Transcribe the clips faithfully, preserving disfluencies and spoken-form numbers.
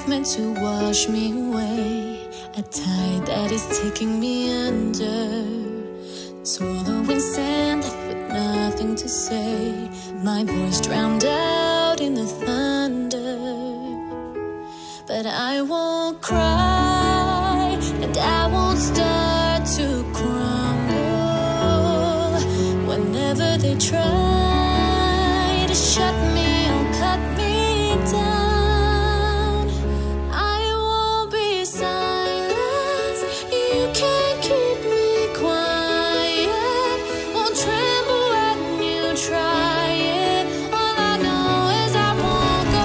meant to wash me away, a tide that is taking me under, swallowing sand left with nothing to say, my voice drowned out in the thunder. But I won't cry, and I won't start to crumble whenever they try to shut me or cut me down. I won't be silenced, you can't keep me quiet, won't tremble when you try it. All I know is I won't go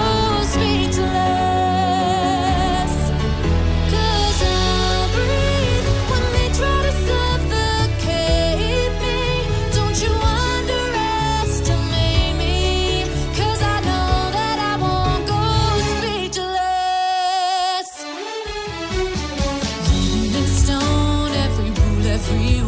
speechless, 'cause I'll breathe when they try to suffocate me. Don't you underestimate me, 'cause I know that I won't go speechless. Rolling stone, every rule, every